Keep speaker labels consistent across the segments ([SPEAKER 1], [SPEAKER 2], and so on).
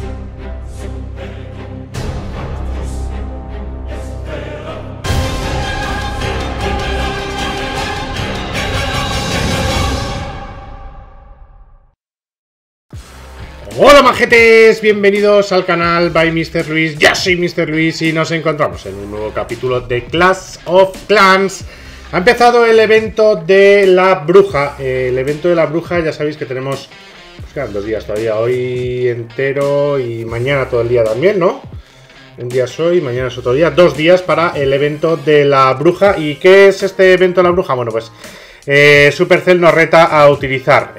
[SPEAKER 1] Hola majetes, bienvenidos al canal by Mr. Luis. Ya soy Mr. Luis y nos encontramos en un nuevo capítulo de Clash of Clans. Ha empezado el evento de la bruja. El evento de la bruja, ya sabéis que tenemos, pues quedan 2 días todavía, hoy entero y mañana todo el día también, ¿no? Un día es hoy, mañana es otro día, 2 días para el evento de la bruja. ¿Y qué es este evento de la bruja? Bueno, pues Supercell nos reta a utilizar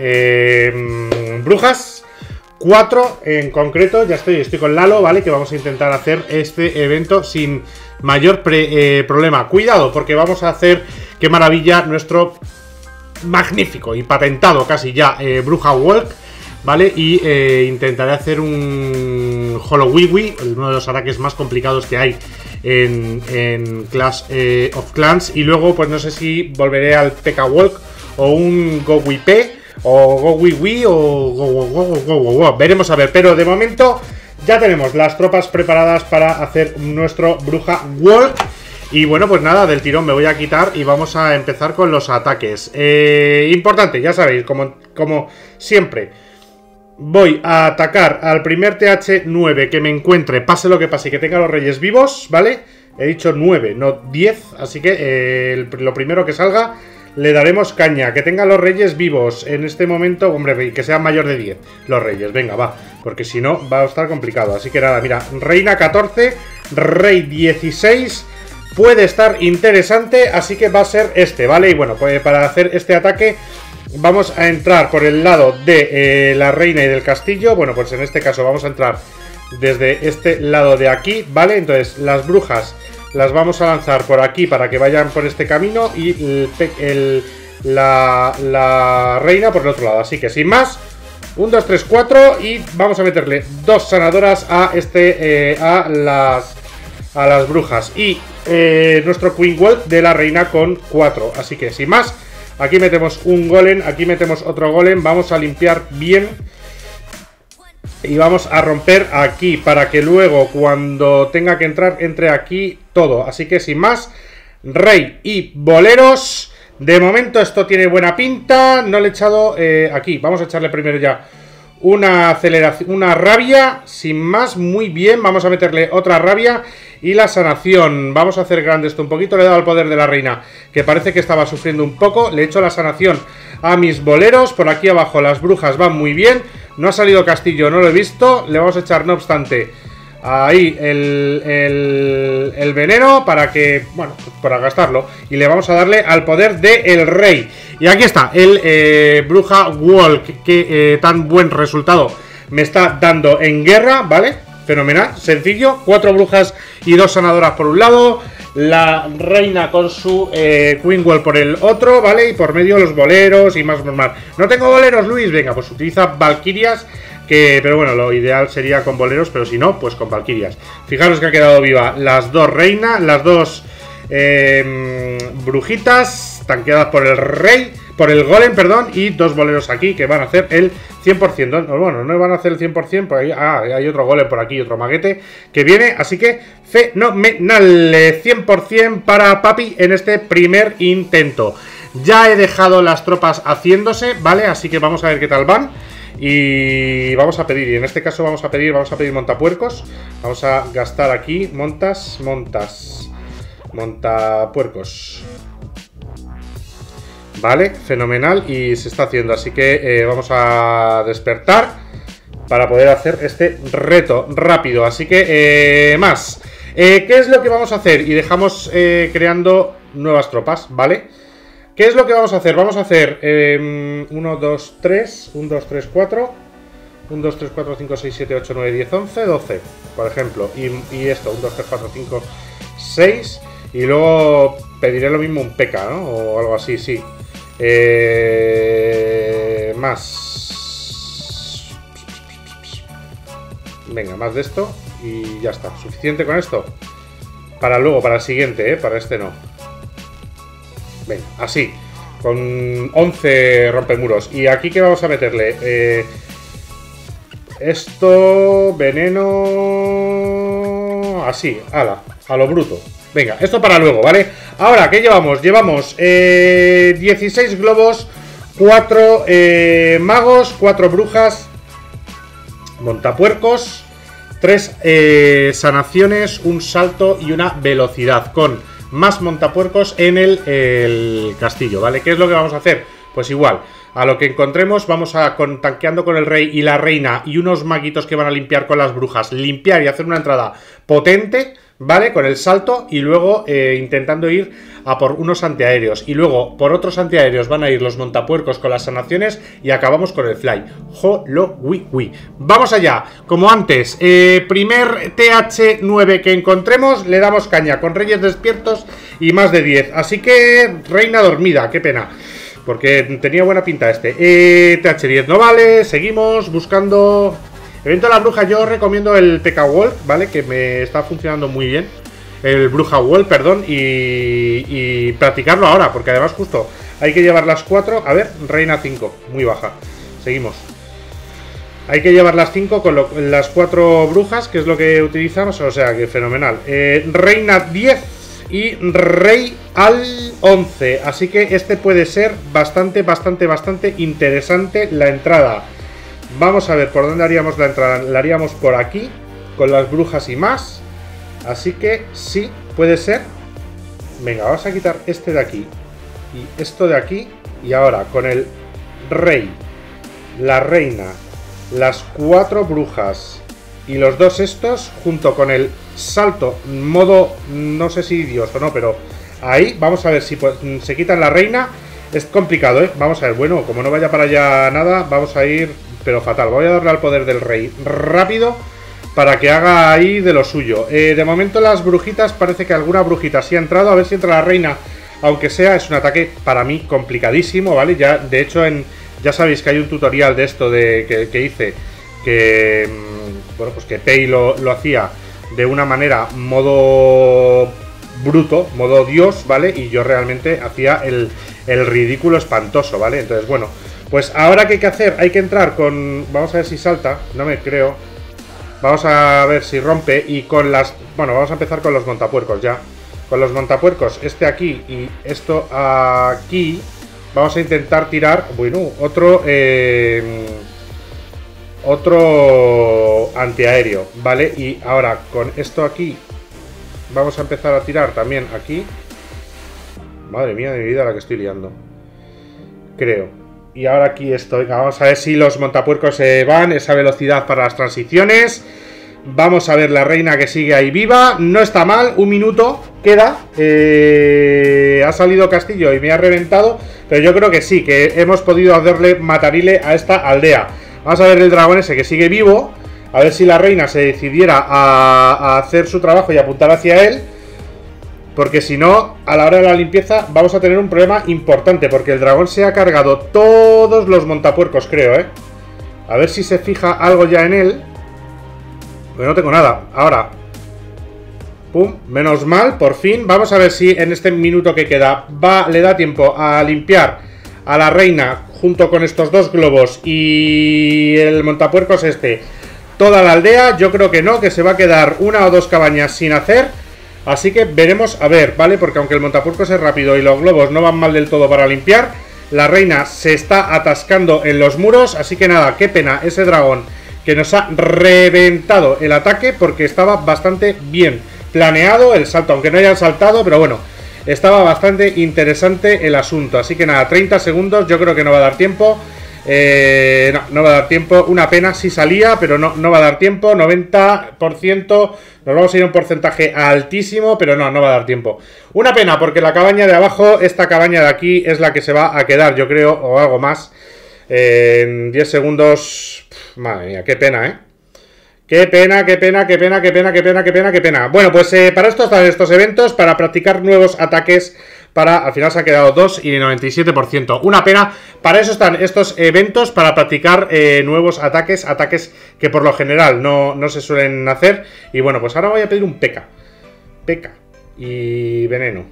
[SPEAKER 1] brujas. 4 en concreto, ya estoy con Lalo, ¿vale? Que vamos a intentar hacer este evento sin mayor problema. Cuidado, porque vamos a hacer, qué maravilla, nuestro magnífico y patentado casi ya Bruja Walk, ¿vale? Y intentaré hacer un Holowiwi, uno de los ataques más complicados que hay en Clash of Clans. Y luego, pues no sé si volveré al P.K. Walk o un GoWiP. O GoWiWi o Go. Veremos a ver, pero de momento ya tenemos las tropas preparadas para hacer nuestro Bruja Walk. Y bueno, pues nada, del tirón me voy a quitar y vamos a empezar con los ataques. Importante, ya sabéis, como siempre, voy a atacar al primer TH9 que me encuentre, pase lo que pase, y que tenga los reyes vivos, ¿vale? He dicho 9, no 10, así que lo primero que salga le daremos caña. Que tenga los reyes vivos en este momento, hombre, que sea mayor de 10 los reyes, venga, va, porque si no va a estar complicado. Así que nada, mira, reina 14, rey 16, puede estar interesante, así que va a ser este, ¿vale? Y bueno, pues para hacer este ataque vamos a entrar por el lado de la reina y del castillo. Bueno, pues en este caso vamos a entrar desde este lado de aquí, ¿vale? Entonces las brujas las vamos a lanzar por aquí para que vayan por este camino y la reina por el otro lado. Así que sin más, 1, 2, 3, 4 y vamos a meterle 2 sanadoras a las brujas. Y nuestro Queen Walk de la reina con 4. Así que sin más, aquí metemos un golem, aquí metemos otro golem. Vamos a limpiar bien y vamos a romper aquí para que luego cuando tenga que entrar, entre aquí todo. Así que sin más, rey y boleros. De momento esto tiene buena pinta. No le he echado aquí. Vamos a echarle primero ya una aceleración, una rabia. Sin más, muy bien. Vamos a meterle otra rabia y la sanación. Vamos a hacer grande esto un poquito. Le he dado el poder de la reina, que parece que estaba sufriendo un poco. Le he hecho la sanación a mis boleros. Por aquí abajo las brujas van muy bien. No ha salido castillo, no lo he visto. Le vamos a echar, no obstante, ahí el veneno para que, bueno, para gastarlo. Y le vamos a darle al poder del rey. Y aquí está, el Bruja Walk, que tan buen resultado me está dando en guerra, ¿vale? Fenomenal, sencillo. 4 brujas y 2 sanadoras por un lado. La reina con su Queen Walk por el otro, ¿vale? Y por medio los boleros y más normal. No tengo boleros, Luis. Venga, pues utiliza valquirias. Pero bueno, lo ideal sería con boleros, pero si no, pues con valquirias. Fijaros que ha quedado viva las 2 reinas, las 2 brujitas tanqueadas por el rey, por el golem, perdón, y 2 boleros aquí que van a hacer el 100%. Bueno, no van a hacer el 100%, por ahí, hay otro golem por aquí, otro maguete que viene, así que fenomenal, 100% para Papi en este primer intento. Ya he dejado las tropas haciéndose, ¿vale? Así que vamos a ver qué tal van. Y vamos a pedir, y en este caso vamos a pedir montapuercos. Vamos a gastar aquí montapuercos. Vale, fenomenal, y se está haciendo. Así que vamos a despertar para poder hacer este reto rápido. Así que más, ¿qué es lo que vamos a hacer? Y dejamos creando nuevas tropas, ¿vale? ¿Qué es lo que vamos a hacer? Vamos a hacer 1, 2, 3, 1, 2, 3, 4, 1, 2, 3, 4, 5, 6, 7, 8, 9, 10, 11, 12, por ejemplo. Y esto, 1, 2, 3, 4, 5, 6. Y luego pediré lo mismo un P.K., ¿no? O algo así, sí. Más. Venga, más de esto. Y ya está. ¿Suficiente con esto? Para luego, para el siguiente, para este no. Venga, así. Con 11 rompemuros. Y aquí que vamos a meterle Esto, veneno... Así, ala, a lo bruto. Venga, esto para luego, ¿vale? Ahora, ¿qué llevamos? Llevamos 16 globos, 4 magos, 4 brujas, montapuercos, 3 sanaciones, un salto y una velocidad, con más montapuercos en el castillo, ¿vale? ¿Qué es lo que vamos a hacer? Pues igual, a lo que encontremos vamos a, tanqueando con el rey y la reina y unos maguitos que van a limpiar con las brujas, limpiar y hacer una entrada potente, ¿vale? Con el salto y luego intentando ir a por unos antiaéreos. Y luego por otros antiaéreos van a ir los montapuercos con las sanaciones y acabamos con el fly. Jolowiwi. Vamos allá. Como antes, primer TH9 que encontremos, le damos caña con reyes despiertos y más de 10. Así que reina dormida, qué pena. Porque tenía buena pinta este. TH10 no vale, seguimos buscando... Evento de la bruja, yo recomiendo el PK Wolf, ¿vale? Que me está funcionando muy bien. El Bruja Wolf, perdón. Y practicarlo ahora, porque además justo hay que llevar las 4. A ver, reina 5, muy baja. Seguimos. Hay que llevar las 5 con las 4 brujas, que es lo que utilizamos. O sea, que fenomenal. Reina 10 y rey al 11. Así que este puede ser bastante interesante la entrada. Vamos a ver por dónde haríamos la entrada. La haríamos por aquí, con las brujas y más. Así que sí, puede ser. Venga, vamos a quitar este de aquí y esto de aquí. Y ahora con el rey, la reina, las 4 brujas y los 2 estos, junto con el salto, modo, no sé si Dios o no, pero ahí, vamos a ver si se quitan la reina. Es complicado, ¿eh? Vamos a ver, bueno, como no vaya para allá nada, vamos a ir... Pero fatal, voy a darle al poder del rey rápido para que haga ahí de lo suyo. De momento las brujitas, parece que alguna brujita sí ha entrado. A ver si entra la reina, aunque sea, es un ataque para mí complicadísimo, ¿vale? Ya, de hecho, ya sabéis que hay un tutorial de esto que hice, que, bueno, pues que Pei lo hacía de una manera modo bruto, modo dios, ¿vale? Y yo realmente hacía el ridículo espantoso, ¿vale? Entonces, bueno... Pues ahora ¿qué hay que hacer? Hay que entrar con... Vamos a ver si salta. No me creo. Vamos a ver si rompe. Y con las... Bueno, vamos a empezar con los montapuercos ya. Con los montapuercos, este aquí y esto aquí. Vamos a intentar tirar... Bueno, otro antiaéreo, ¿vale? Y ahora con esto aquí vamos a empezar a tirar también aquí. Madre mía de mi vida la que estoy liando. Creo. Y ahora aquí estoy. Vamos a ver si los montapuercos se van. Esa velocidad para las transiciones. Vamos a ver la reina que sigue ahí viva. No está mal. Un minuto queda. Ha salido Castillo y me ha reventado. Pero yo creo que sí, que hemos podido hacerle matarile a esta aldea. Vamos a ver el dragón ese que sigue vivo. A ver si la reina se decidiera a hacer su trabajo y apuntar hacia él. Porque si no, a la hora de la limpieza vamos a tener un problema importante. Porque el dragón se ha cargado todos los montapuercos, creo, ¿eh? A ver si se fija algo ya en él. Pues no tengo nada. Ahora. Pum, menos mal, por fin. Vamos a ver si en este minuto que queda le da tiempo a limpiar a la reina junto con estos 2 globos y el montapuercos toda la aldea. Yo creo que no, que se va a quedar 1 o 2 cabañas sin hacer. Así que veremos a ver, ¿vale? Porque aunque el montapuercos es rápido y los globos no van mal del todo para limpiar, la reina se está atascando en los muros. Así que nada, qué pena ese dragón que nos ha reventado el ataque, porque estaba bastante bien planeado el salto, aunque no hayan saltado, pero bueno, estaba bastante interesante el asunto. Así que nada, 30 segundos, yo creo que no va a dar tiempo. No va a dar tiempo. Una pena si salía, pero no va a dar tiempo. 90%. Nos vamos a ir a un porcentaje altísimo, pero no va a dar tiempo. Una pena, porque la cabaña de abajo, esta cabaña de aquí, es la que se va a quedar, yo creo, o algo más. En 10 segundos. Madre mía, qué pena, ¿eh? Qué pena, qué pena, qué pena, qué pena, qué pena, qué pena, qué pena. Bueno, pues para esto están estos eventos, para practicar nuevos ataques. Al final se ha quedado 2 y 97%. Una pena. Para eso están estos eventos, para practicar nuevos ataques. Ataques que por lo general no se suelen hacer. Y bueno, pues ahora voy a pedir un P.K. P.K. y veneno.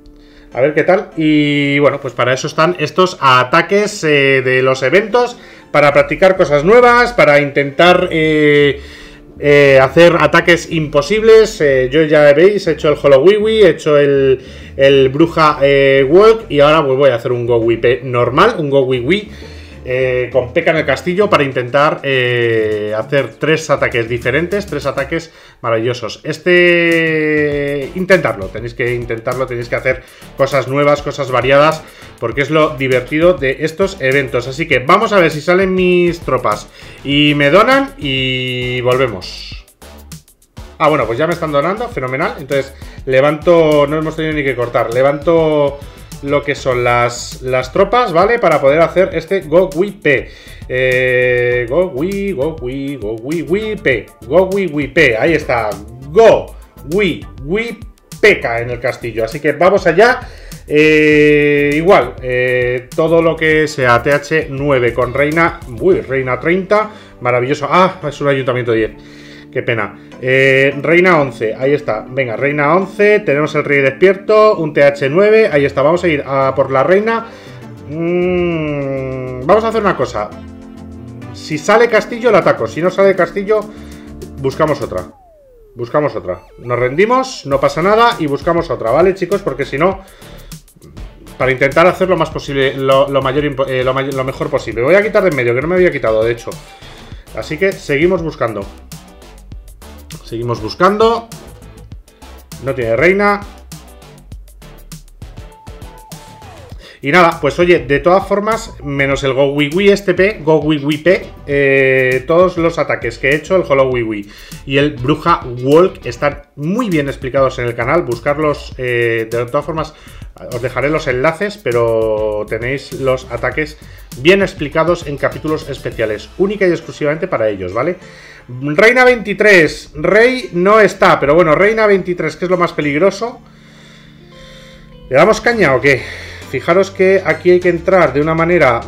[SPEAKER 1] A ver qué tal. Y bueno, pues para eso están estos ataques de los eventos. para practicar cosas nuevas, para intentar hacer ataques imposibles. Yo ya veis, he hecho el Holowiwi, he hecho el Bruja Walk y ahora pues voy a hacer un GoWiP normal, un GoWiwi con P.E.K.K.A en el castillo para intentar hacer 3 ataques diferentes, 3 ataques maravillosos. Intentarlo, tenéis que hacer cosas nuevas, cosas variadas, porque es lo divertido de estos eventos. Así que vamos a ver si salen mis tropas y me donan y volvemos. Ah, bueno, pues ya me están donando, fenomenal. Entonces levanto, no hemos tenido ni que cortar, levanto lo que son las tropas, ¿vale? Para poder hacer este GoWiP. GoWiWiP. Ahí está. GoWiWiP.K.K.A en el castillo. Así que vamos allá. Igual, todo lo que sea TH9 con reina. Uy, reina 30. Maravilloso. Ah, es un ayuntamiento 10. Qué pena. Reina 11, ahí está. Venga, reina 11, tenemos el rey despierto, un TH9, ahí está. Vamos a ir a por la reina. Vamos a hacer una cosa. Si sale castillo, la ataco. Si no sale castillo, buscamos otra. Buscamos otra. Nos rendimos, no pasa nada y buscamos otra, ¿vale, chicos? Porque si no, para intentar hacer lo más posible, lo mejor posible. Voy a quitar de en medio, que no me había quitado, de hecho. Así que seguimos buscando. Seguimos buscando. No tiene reina. Y nada, pues oye, de todas formas, menos el GoWiWi GoWiWiP, todos los ataques que he hecho, el Holowiwi y el Bruja Walk, están muy bien explicados en el canal. Buscarlos, de todas formas, os dejaré los enlaces, pero tenéis los ataques bien explicados en capítulos especiales, única y exclusivamente para ellos, ¿vale? Reina 23, Rey no está, pero bueno, Reina 23, que es lo más peligroso. ¿Le damos caña o qué? Fijaros que aquí hay que entrar de una manera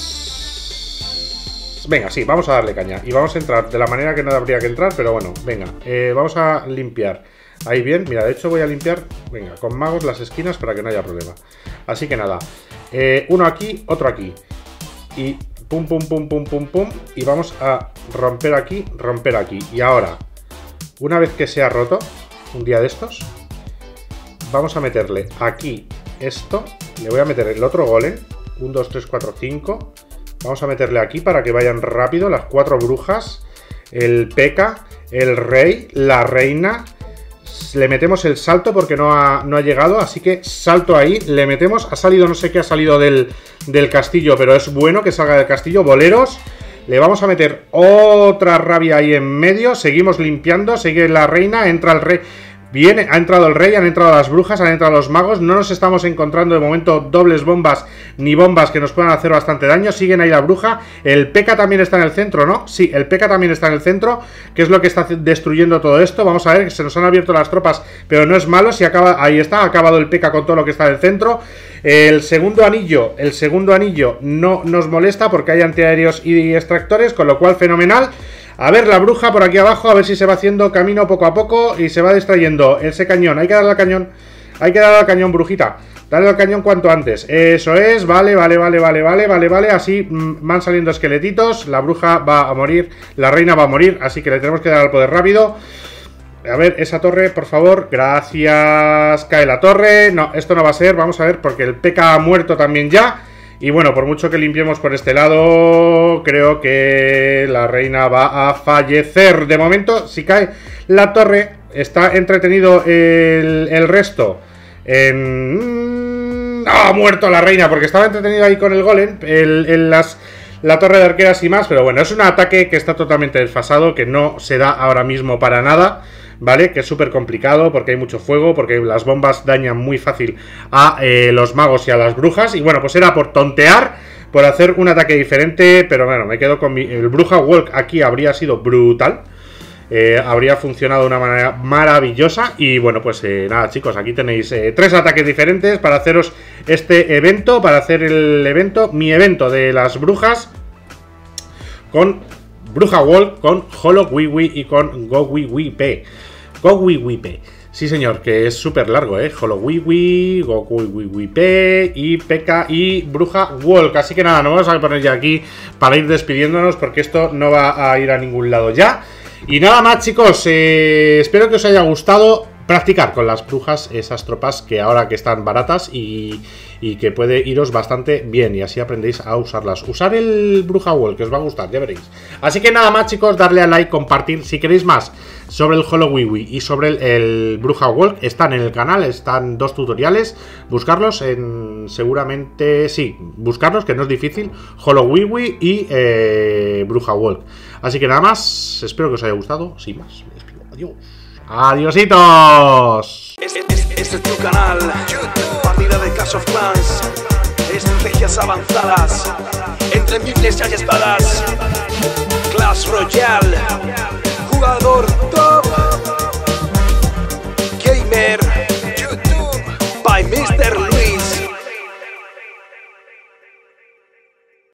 [SPEAKER 1] más... Venga, sí, vamos a darle caña. Y vamos a entrar de la manera que no habría que entrar, pero bueno, venga, vamos a limpiar. Ahí bien, mira, de hecho voy a limpiar, venga, con magos las esquinas para que no haya problema. Así que nada, uno aquí, otro aquí. Y pum, pum, pum, pum, pum, pum. Y vamos a romper aquí, romper aquí. Y ahora, una vez que se ha roto, un día de estos, vamos a meterle aquí esto. Le voy a meter el otro golem. 1, 2, 3, 4, 5. Vamos a meterle aquí para que vayan rápido las 4 brujas. El P.E.K.K.A, el rey, la reina. Le metemos el salto porque no ha llegado, así que salto ahí, le metemos, ha salido, no sé qué ha salido del castillo, pero es bueno que salga del castillo, boleros, le vamos a meter otra rabia ahí en medio, seguimos limpiando, sigue la reina, entra el rey, viene, ha entrado el rey, han entrado las brujas, han entrado los magos, no nos estamos encontrando de momento dobles bombas ni bombas que nos puedan hacer bastante daño, siguen ahí la bruja, el P.E.K.K.A también está en el centro, ¿no? Sí, el P.E.K.K.A también está en el centro, que es lo que está destruyendo todo esto, vamos a ver, que se nos han abierto las tropas, pero no es malo, si acaba, ahí está, ha acabado el P.E.K.K.A con todo lo que está en el centro, el segundo anillo no nos molesta porque hay antiaéreos y extractores, con lo cual fenomenal. A ver la bruja por aquí abajo, a ver si se va haciendo camino poco a poco y se va distrayendo ese cañón. Hay que darle al cañón, brujita. Dale al cañón cuanto antes. Eso es, vale. Así van saliendo esqueletitos. La bruja va a morir, la reina va a morir, así que le tenemos que dar al poder rápido. A ver, esa torre, por favor. Gracias. Cae la torre. No, esto no va a ser, vamos a ver, porque el P.E.K.K.A ha muerto también ya. Y bueno, por mucho que limpiemos por este lado, creo que la reina va a fallecer. De momento, si cae la torre, está entretenido el resto. ¡Ha muerto la reina! Porque estaba entretenido ahí con el golem, la torre de arqueras y más. Pero bueno, es un ataque que está totalmente desfasado, que no se da ahora mismo para nada, ¿vale? Que es súper complicado porque hay mucho fuego, porque las bombas dañan muy fácil a los magos y a las brujas. Y bueno, pues era por tontear, por hacer un ataque diferente, pero bueno, me quedo con el Bruja Walk aquí, habría sido brutal. Habría funcionado de una manera maravillosa. Y bueno, pues nada, chicos, aquí tenéis 3 ataques diferentes para haceros este evento, para hacer el evento, mi evento de las brujas, con Bruja Walk, con Holowiwi y con GoWiWiP. Sí, señor, que es súper largo, Holowiwi, Goku Wiwi y P.E.K.K.A. y Bruja Walk. Así que nada, nos vamos a poner ya aquí para ir despidiéndonos porque esto no va a ir a ningún lado ya. Y nada más, chicos, espero que os haya gustado practicar con las brujas esas tropas que ahora que están baratas y que puede iros bastante bien y así aprendéis a usarlas. Usar el Bruja Wall, que os va a gustar, ya veréis. Así que nada más, chicos, darle a like, compartir. Si queréis más sobre el Holowiwi y sobre el Bruja Wall, están en el canal, están 2 tutoriales. Buscarlos seguramente, sí, buscarlos, que no es difícil. Holowiwi y Bruja Wall. Así que nada más, espero que os haya gustado. Sin más, me despido. Adiós. ¡Adiositos!
[SPEAKER 2] Este es tu canal, partida de Clash of Clans, estrategias avanzadas, entre miles y espadas, Clash Royale, jugador top.